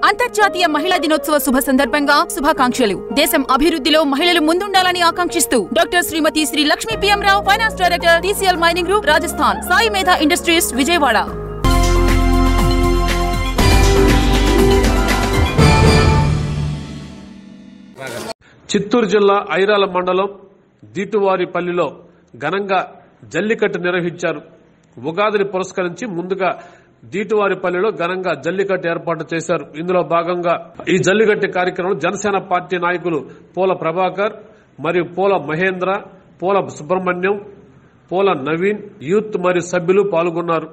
అంతర్జాతీయ మహిళా దినోత్సవ శుభ సందర్భంగా శుభాకాంక్షలు. దేశం అభివృద్ధిలో మహిళలు ముందుండాలని ఆకాంక్షిస్తూ doctor Shrimati Sri Lakshmi PM Rao, finance director, TCL mining group, Rajasthan. Sai Medha industries, Vijayawada. Chittoor జిల్లా ఐరాల మండలం దీటువారిపల్లిలో ఘనంగా జల్లికట్టు నిర్వహించారు. ఉగాదిని పురస్కరించి ముందుగా దీటువారిపల్లిలో ఘనంగా జల్లికట్టు ఏర్పాటు చేశారు. ఇందులో భాగంగా ఈ జల్లికట్టు కార్యక్రమంలో జనసేన పార్టీ నాయకులు పూల ప్రభాకర్ మరియు పూల మహేంద్ర, పూల సుబ్రహ్మణ్యం, పూల నవీన్, యూత్ మరియు సభ్యులు పాల్గొన్నారు.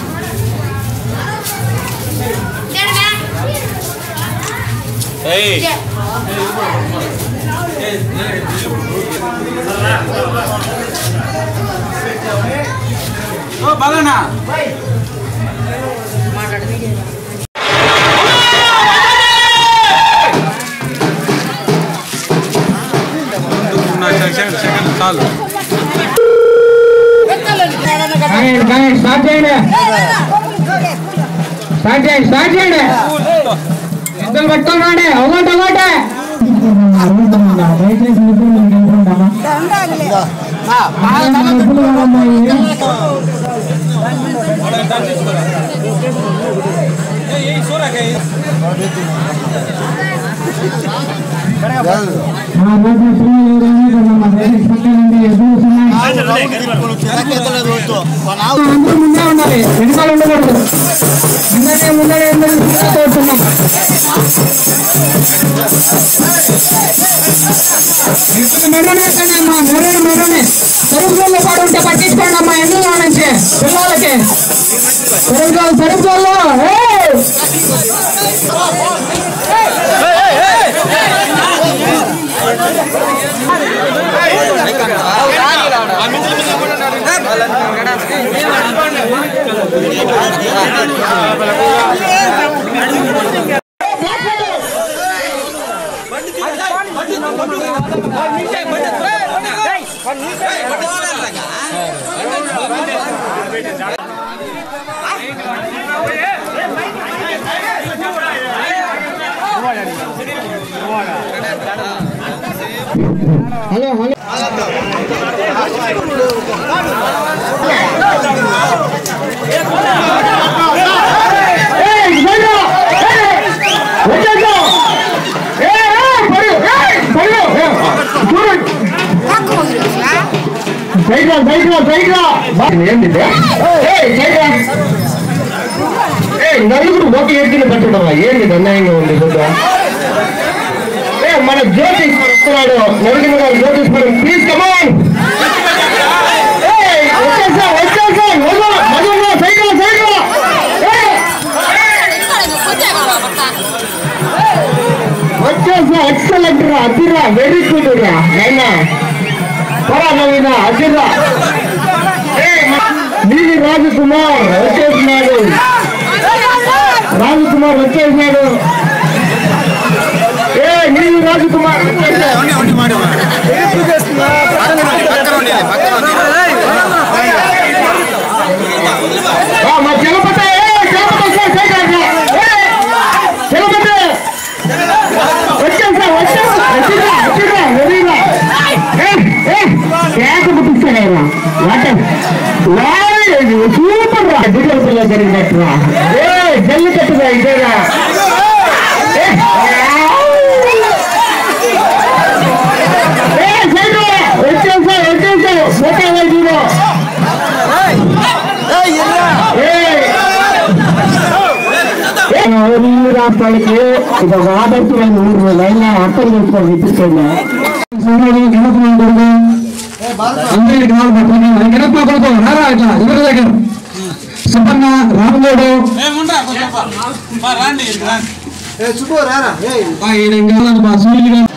పట్టుకోండి ఒకటి ముందే ఉండాలి, వెనుకాల ఉండకూడదు. ముందే కోరుతున్నాం. మెడనేసండి అమ్మా, మెడనే సరుకుల్లో పాడు ఉంటే పట్టించుకోండి అమ్మా. ఎందుకు నుంచి పిల్లలకి సరుకుల్లో హలో నలుగురు ఒక ఎత్తులు పట్టడం ఏంటి అన్యాయంగా ఉంది. మన జ్యోతిష్మర్ వస్తున్నాడు, నలుగురు జ్యోతిష్మర్, ప్లీజ్ కమాన్. వచ్చేసా, ఎక్సలెంట్ రా, అదిరా, వెరీ గుడ్ రా నైనా, పరా నవీనా, అదిరా. నీది రాజకుమార్ వచ్చేసినాడు, రాజకుమార్ వచ్చేసినాడు. నీది రాజకుమార్ మా జలపతి సూపర్ రా, దిగల్లో జరిగినట్టు జల్లికట్టుగా ఇదేగా. రాష్ట్రాలకి ఇది ఒక ఆదర్శమైన ఊరు లైన్ అర్థం చేసుకోవాలి. ఇప్పించండి అందరికి గెనప్ప కొడుకు రారా ఇట్లా ఎవరి దగ్గర సుబ్బన్న, రామగౌడు సునీల్ గారు.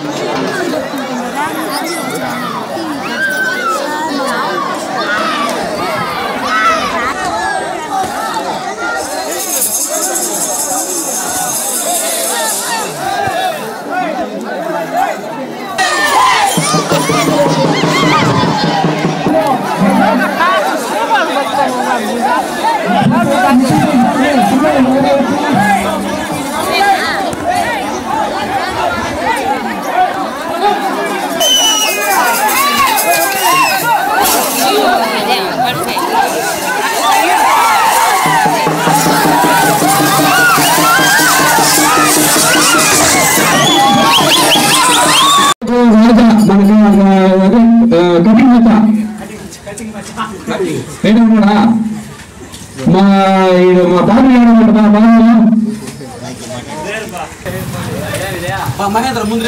మా బాబు మహేంద్ర ముందు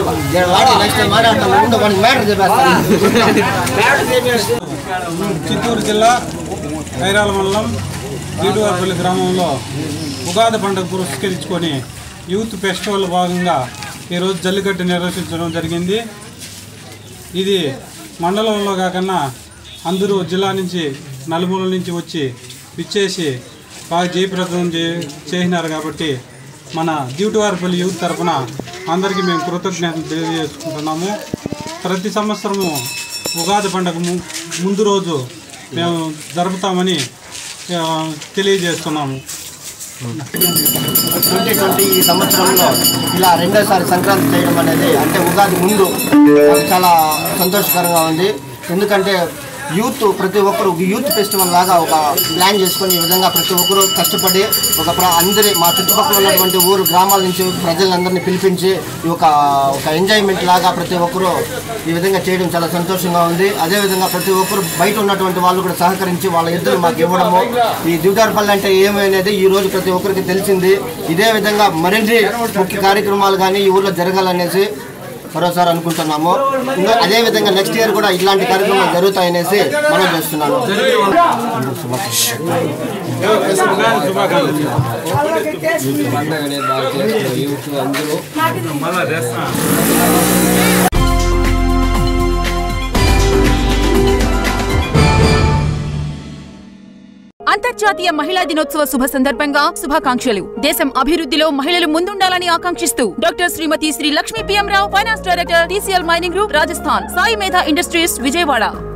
చిత్తూరు జిల్లా ఐరాల మండలం దీటువారిపల్లి గ్రామంలో ఉగాది పండుగ పురస్కరించుకొని యూత్ ఫెస్టివల్ భాగంగా ఈరోజు జల్లికట్టు నిర్వహించడం జరిగింది. ఇది మండలంలో కాకుండా అందరూ జిల్లా నుంచి నలుమూలల నుంచి వచ్చి విచ్చేసి బాగా జయప్రదం చేసినారు. కాబట్టి మన దీటువారిపల్లి యూత్ తరఫున అందరికీ మేము కృతజ్ఞతలు తెలియజేసుకుంటున్నాము. ప్రతి సంవత్సరము ఉగాది పండుగ ముందు రోజు మేము జరుపుతామని తెలియజేస్తున్నాము. 2020 ఈ సంవత్సరంలో ఇలా రెండోసారి సంక్రాంతి చేయడం అనేది అంటే ఉగాది ముందు చాలా సంతోషకరంగా ఉంది. ఎందుకంటే యూత్ ప్రతి ఒక్కరు యూత్ ఫెస్టివల్ లాగా ఒక ప్లాన్ చేసుకొని ఈ విధంగా ప్రతి ఒక్కరు కష్టపడి అందరి మా చుట్టుపక్కల ఉన్నటువంటి ఊరు గ్రామాల నుంచి ప్రజలందరినీ పిలిపించి ఒక ఎంజాయ్మెంట్ లాగా ప్రతి ఒక్కరు ఈ విధంగా చేయడం చాలా సంతోషంగా ఉంది. అదేవిధంగా ప్రతి ఒక్కరు బయట ఉన్నటువంటి వాళ్ళు కూడా సహకరించి వాళ్ళ ఇద్దరు మాకు ఇవ్వడము, ఈ దీటువారిపల్లి అంటే ఏమి అనేది ఈ రోజు ప్రతి ఒక్కరికి తెలిసింది. ఇదే విధంగా మరిన్ని ముఖ్య కార్యక్రమాలు కానీ ఈ ఊర్లో జరగాలనేసి మరోసారి అనుకుంటున్నాము. అదేవిధంగా నెక్స్ట్ ఇయర్ కూడా ఇలాంటి కార్యక్రమాలు జరుగుతాయనేసి మనం చేస్తున్నాము. అంతర్జాతీయ మహిళా దినోత్సవ శుభ సందర్భంగా శుభాకాంక్షలు. దేశం అభివృద్ధిలో మహిళలు ముందుండాలని ఆకాంక్షిస్తూ doctor Shrimati Sri Lakshmi PM Rao, finance director, TCL mining group, Rajasthan, Sai Medha industries, Vijayawada.